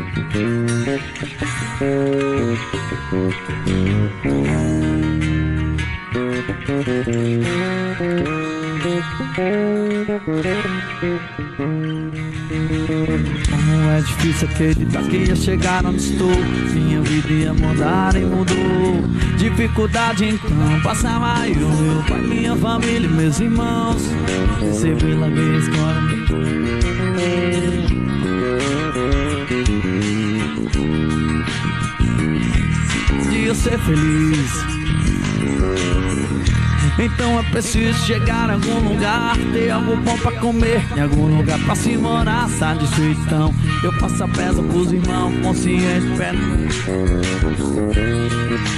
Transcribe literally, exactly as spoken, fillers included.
Como é difícil acreditar que ia chegar onde estou. Minha vida ia mudar e mudou. Dificuldade então passava eu, meu pai, minha família e meus irmãos. Recebi lá a escola. Podia ser feliz. Então é preciso chegar a algum lugar, ter algo bom pra comer, em algum lugar pra se morar. Satisfeito então, eu passo a peça pros irmãos, consciente, pé.